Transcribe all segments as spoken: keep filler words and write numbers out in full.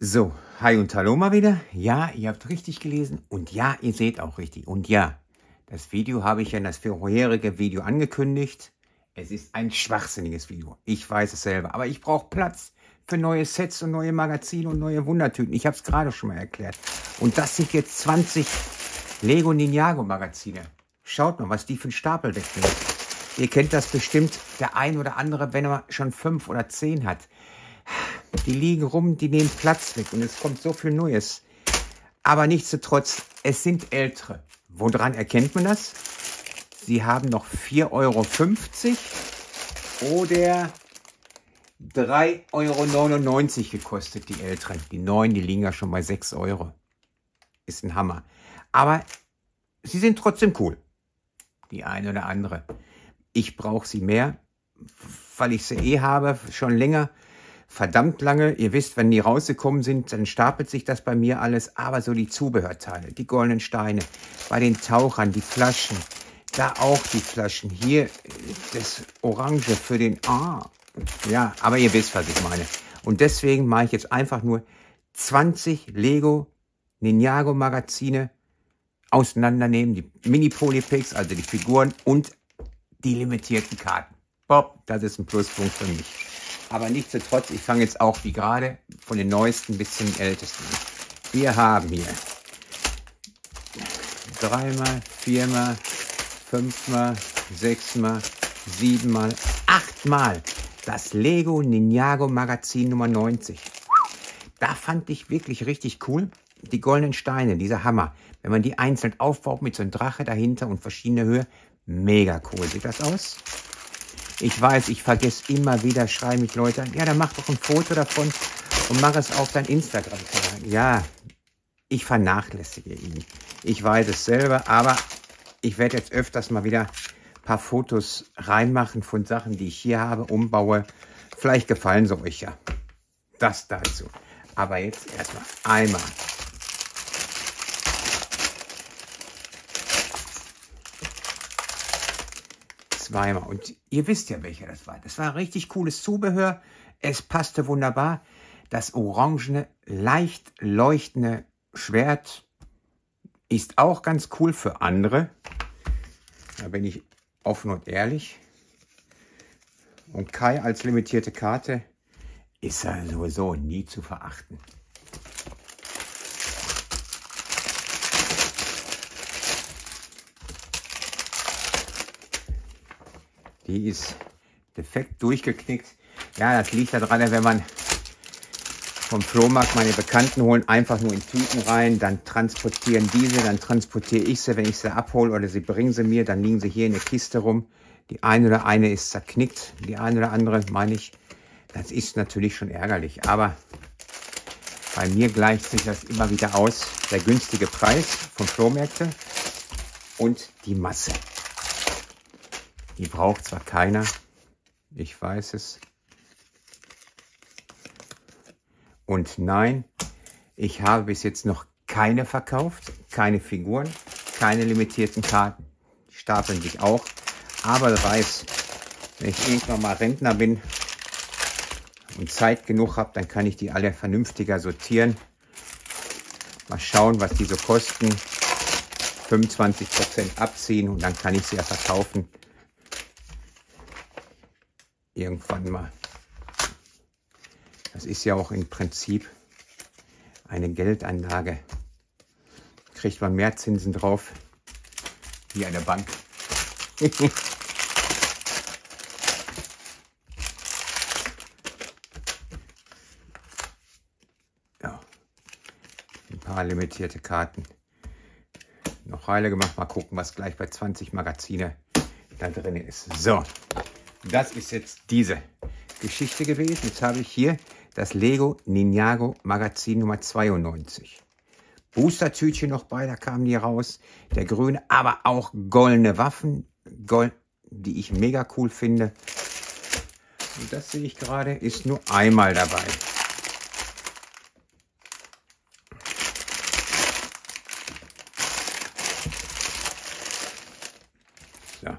So, hi und hallo mal wieder. Ja, ihr habt richtig gelesen und ja, ihr seht auch richtig. Und ja, das Video habe ich ja in das vorherige Video angekündigt. Es ist ein schwachsinniges Video. Ich weiß es selber, aber ich brauche Platz für neue Sets und neue Magazine und neue Wundertüten. Ich habe es gerade schon mal erklärt. Und das sind jetzt zwanzig Lego Ninjago Magazine. Schaut mal, was die für einen Stapel wegnehmen. Ihr kennt das bestimmt, der ein oder andere, wenn er schon fünf oder zehn hat. Die liegen rum, die nehmen Platz weg und es kommt so viel Neues. Aber nichtsdestotrotz, es sind ältere. Woran erkennt man das? Sie haben noch vier Euro fünfzig oder drei Euro neunundneunzig gekostet, die älteren. Die neuen, die liegen ja schon bei sechs Euro. Ist ein Hammer. Aber sie sind trotzdem cool. Die eine oder andere. Ich brauche sie mehr, weil ich sie eh habe, schon länger. Verdammt lange. Ihr wisst, wenn die rausgekommen sind, dann stapelt sich das bei mir alles. Aber so die Zubehörteile, die goldenen Steine, bei den Tauchern, die Flaschen, da auch die Flaschen. Hier das Orange für den... Ah, ja, aber ihr wisst, was ich meine. Und deswegen mache ich jetzt einfach nur zwanzig Lego Ninjago Magazine auseinandernehmen. Die Mini-Polypix, also die Figuren und die limitierten Karten. Bob, das ist ein Pluspunkt für mich. Aber nichtsdestotrotz, ich fange jetzt auch wie gerade von den neuesten bis zu den ältesten. Wir haben hier dreimal, viermal, fünfmal, sechsmal, siebenmal, achtmal das Lego Ninjago Magazin Nummer neunzig. Da fand ich wirklich richtig cool. Die goldenen Steine, dieser Hammer. Wenn man die einzeln aufbaut mit so einem Drache dahinter und verschiedene Höhe. Mega cool. Sieht das aus? Ich weiß, ich vergesse immer wieder, schreiben mich Leute an, ja, dann mach doch ein Foto davon und mach es auf dein Instagram-Kanal. Ja, ich vernachlässige ihn. Ich weiß es selber, aber ich werde jetzt öfters mal wieder ein paar Fotos reinmachen von Sachen, die ich hier habe, umbaue. Vielleicht gefallen sie euch ja. Das dazu. Aber jetzt erstmal einmal. Zweimal. Und ihr wisst ja, welcher das war. Das war richtig cooles Zubehör. Es passte wunderbar. Das orangene, leicht leuchtende Schwert ist auch ganz cool für andere. Da bin ich offen und ehrlich. Und Kai als limitierte Karte ist ja sowieso nie zu verachten. Die ist defekt durchgeknickt. Ja, das liegt daran, wenn man vom Flohmarkt meine Bekannten holen, einfach nur in Tüten rein, dann transportieren diese, dann transportiere ich sie, wenn ich sie abhole oder sie bringen sie mir, dann liegen sie hier in der Kiste rum. Die eine oder eine ist zerknickt, die eine oder andere, meine ich, das ist natürlich schon ärgerlich. Aber bei mir gleicht sich das immer wieder aus. Der günstige Preis vom Flohmärkte und die Masse. Die braucht zwar keiner, ich weiß es. Und nein, ich habe bis jetzt noch keine verkauft, keine Figuren, keine limitierten Karten. Die stapeln sich auch. Aber wer weiß, wenn ich irgendwann mal Rentner bin und Zeit genug habe, dann kann ich die alle vernünftiger sortieren. Mal schauen, was die so kosten. fünfundzwanzig Prozent abziehen und dann kann ich sie ja verkaufen. Irgendwann mal. Das ist ja auch im Prinzip eine Geldanlage. Kriegt man mehr Zinsen drauf wie eine Bank. Ja. Ein paar limitierte Karten. Noch heile gemacht. Mal gucken, was gleich bei zwanzig Magazine da drin ist. So. Das ist jetzt diese Geschichte gewesen. Jetzt habe ich hier das Lego Ninjago Magazin Nummer zweiundneunzig. Booster-Tütchen noch bei, da kamen die raus. Der grüne, aber auch goldene Waffen, Gold, die ich mega cool finde. Und das sehe ich gerade, ist nur einmal dabei. So.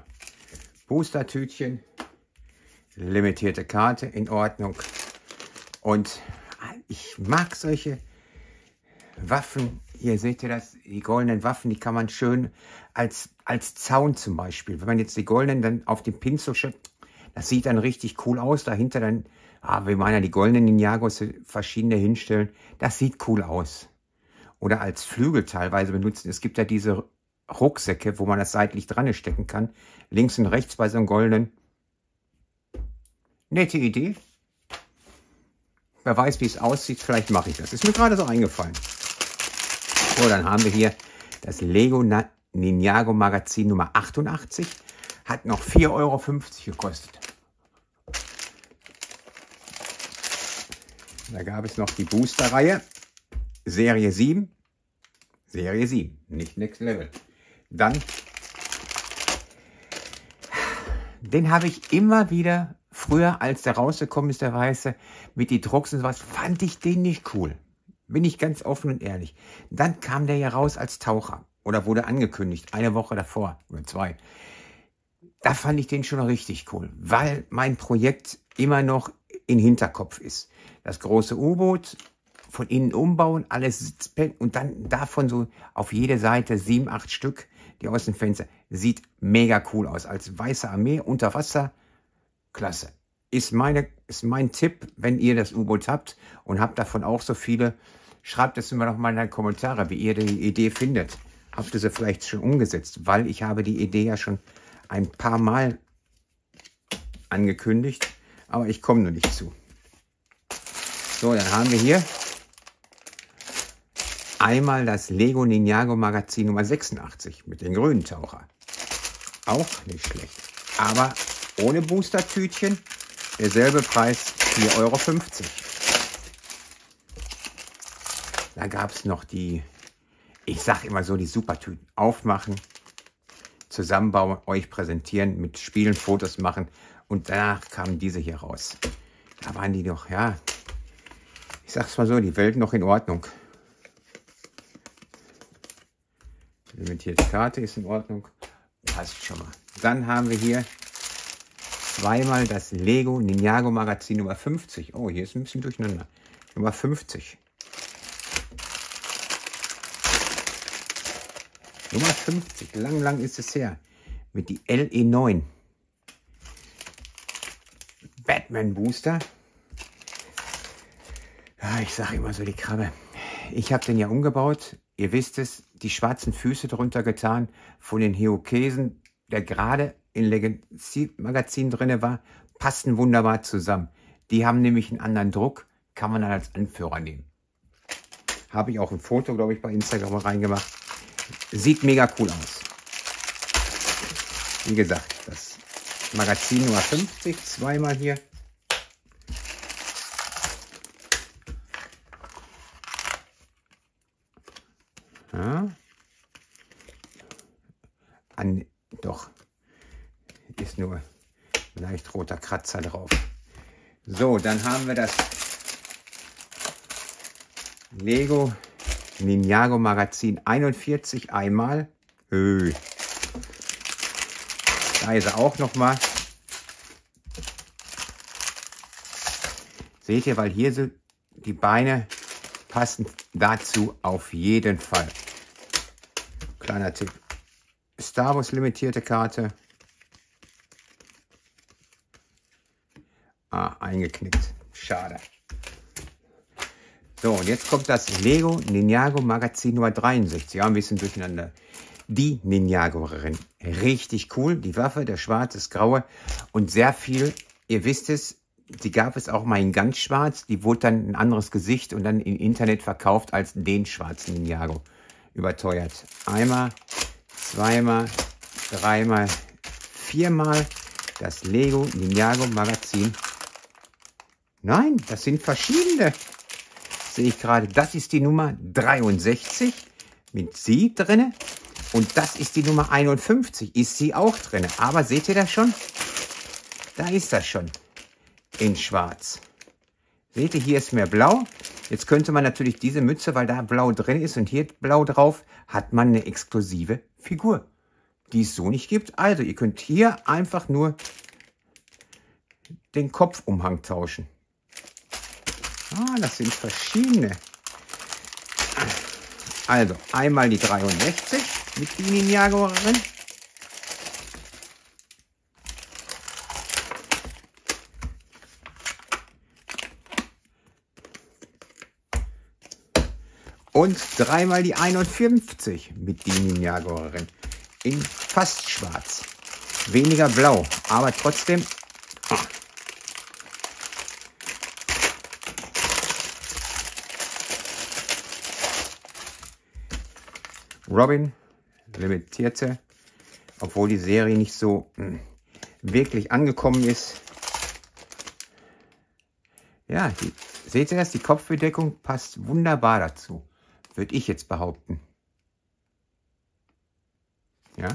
Booster-Tütchen. Limitierte Karte in Ordnung. Und ich mag solche Waffen. Hier seht ihr das, die goldenen Waffen, die kann man schön als, als Zaun zum Beispiel. Wenn man jetzt die goldenen dann auf den Pin so schützt, das sieht dann richtig cool aus. Dahinter dann, ah, wir meinen ja die goldenen Ninjagos verschiedene hinstellen. Das sieht cool aus. Oder als Flügel teilweise benutzen. Es gibt ja diese Rucksäcke, wo man das seitlich dran stecken kann. Links und rechts bei so einem goldenen. Nette Idee. Wer weiß, wie es aussieht, vielleicht mache ich das. Ist mir gerade so eingefallen. So, dann haben wir hier das Lego Ninjago Magazin Nummer achtundachtzig. Hat noch vier Euro fünfzig gekostet. Da gab es noch die Booster-Reihe. Serie sieben. Serie sieben, nicht Next Level. Dann, den habe ich immer wieder, früher als der rausgekommen ist, der Weiße, mit die Drucks und sowas, fand ich den nicht cool. Bin ich ganz offen und ehrlich. Dann kam der ja raus als Taucher. Oder wurde angekündigt, eine Woche davor oder zwei. Da fand ich den schon richtig cool, weil mein Projekt immer noch im Hinterkopf ist. Das große U-Boot, von innen umbauen, alles Sitzbett und dann davon so auf jede Seite sieben, acht Stück, die aus dem Fenster. Sieht mega cool aus. Als weiße Armee unter Wasser. Klasse. Ist, meine, ist mein Tipp, wenn ihr das U-Boot habt und habt davon auch so viele, schreibt es immer noch mal in die Kommentare, wie ihr die Idee findet. Habt ihr sie vielleicht schon umgesetzt? Weil ich habe die Idee ja schon ein paar Mal angekündigt, aber ich komme noch nicht zu. So, dann haben wir hier einmal das Lego Ninjago Magazin Nummer sechsundachtzig mit den grünen Taucher. Auch nicht schlecht. Aber ohne Booster-Tütchen. Derselbe Preis, vier Euro fünfzig. Da gab es noch die, ich sag immer so, die Supertüten. Aufmachen, zusammenbauen, euch präsentieren, mit Spielen, Fotos machen. Und danach kamen diese hier raus. Da waren die doch, ja, ich sag's mal so, die Welt noch in Ordnung. Limitierte Karte ist in Ordnung. Passt schon mal. Dann haben wir hier zweimal das Lego Ninjago Magazin Nummer fünfzig. Oh, hier ist ein bisschen durcheinander. Nummer fünfzig. Nummer fünfzig. Lang, lang ist es her. Mit die L E neun. Batman Booster. Ja, ich sage immer so die Krabbe. Ich habe den ja umgebaut. Ihr wisst es, die schwarzen Füße drunter getan von den Hirokesen, der gerade in Legacy-Magazin drin war, passen wunderbar zusammen. Die haben nämlich einen anderen Druck, kann man dann als Anführer nehmen. Habe ich auch ein Foto, glaube ich, bei Instagram reingemacht. Sieht mega cool aus. Wie gesagt, das Magazin Nummer fünfzig, zweimal hier. Ja. An, doch, ist nur leicht roter Kratzer drauf. So, dann haben wir das Lego Ninjago Magazin einundvierzig einmal. Höh. Da ist er auch noch mal. Seht ihr, weil hier so die Beine passen dazu auf jeden Fall. Kleiner Tipp. Star Wars limitierte Karte. Ah, eingeknickt. Schade. So, und jetzt kommt das Lego Ninjago Magazin Nummer dreiundsechzig. Ja, ein bisschen durcheinander. Die Ninjagoerin. Richtig cool. Die Waffe, der schwarze, das graue und sehr viel. Ihr wisst es, die gab es auch mal in ganz schwarz. Die wurde dann ein anderes Gesicht und dann im Internet verkauft als den schwarzen Ninjago. Überteuert. Einmal, zweimal, dreimal, viermal das Lego Ninjago Magazin. Nein, das sind verschiedene. Sehe ich gerade. Das ist die Nummer dreiundsechzig mit sie drinne. Und das ist die Nummer einundfünfzig. Ist sie auch drinne. Aber seht ihr das schon? Da ist das schon. In schwarz. Seht ihr, hier ist mehr blau. Jetzt könnte man natürlich diese Mütze, weil da blau drin ist und hier blau drauf, hat man eine exklusive Figur, die es so nicht gibt. Also ihr könnt hier einfach nur den Kopfumhang tauschen. Ah, das sind verschiedene. Also, einmal die dreiundsechzig mit die Ninjago-Rennen. Und dreimal die einundfünfzig mit die Ninjago-Rennen. In fast schwarz. Weniger blau, aber trotzdem. Ah. Robin, limitierte, obwohl die Serie nicht so mh, wirklich angekommen ist. Ja, die, seht ihr das? Die Kopfbedeckung passt wunderbar dazu, würde ich jetzt behaupten. Ja.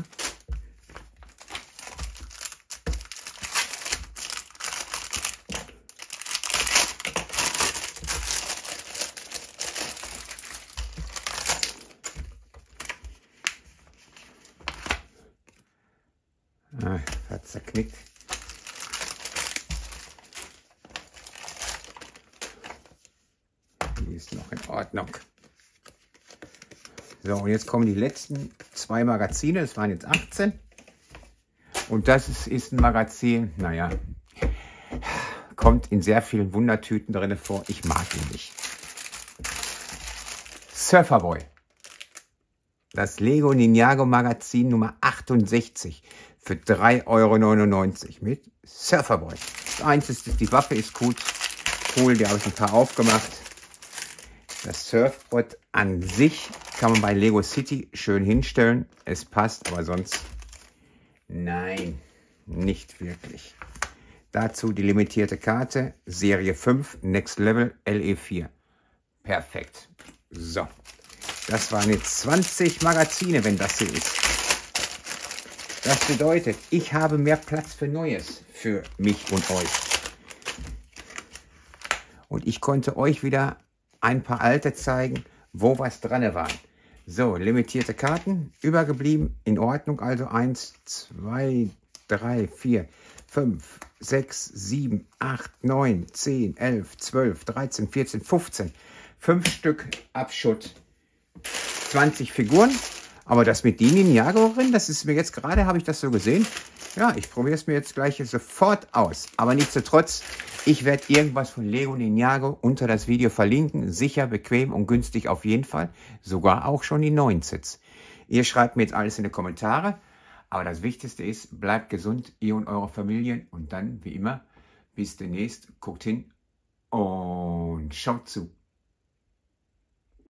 Ah, hat zerknickt. Die ist noch in Ordnung. So, und jetzt kommen die letzten zwei Magazine. Das waren jetzt achtzehn. Und das ist, ist ein Magazin, naja, kommt in sehr vielen Wundertüten drin vor. Ich mag ihn nicht. Surferboy. Das Lego Ninjago Magazin Nummer achtundsechzig für drei Euro neunundneunzig mit Surferboy. Das einzige ist, die Waffe ist gut. Cool, die habe ich ein paar aufgemacht. Das Surfboard an sich kann man bei Lego City schön hinstellen. Es passt, aber sonst nein, nicht wirklich. Dazu die limitierte Karte, Serie fünf, Next Level, L E vier. Perfekt. So, das waren jetzt zwanzig Magazine, wenn das hier ist. Das bedeutet, ich habe mehr Platz für Neues für mich und euch. Und ich konnte euch wieder ein paar alte zeigen, wo was dran war. So, limitierte Karten, übergeblieben, in Ordnung, also eins, zwei, drei, vier, fünf, sechs, sieben, acht, neun, zehn, elf, zwölf, dreizehn, vierzehn, fünfzehn. fünf Stück Abschutt, zwanzig Figuren. Aber das mit die Ninjago-Rennen, das ist mir jetzt gerade, habe ich das so gesehen. Ja, ich probiere es mir jetzt gleich sofort aus. Aber nichtsdestotrotz, ich werde irgendwas von Lego Ninjago unter das Video verlinken. Sicher, bequem und günstig auf jeden Fall. Sogar auch schon die neuen Sets. Ihr schreibt mir jetzt alles in die Kommentare. Aber das Wichtigste ist, bleibt gesund, ihr und eure Familien. Und dann, wie immer, bis demnächst. Guckt hin und schaut zu.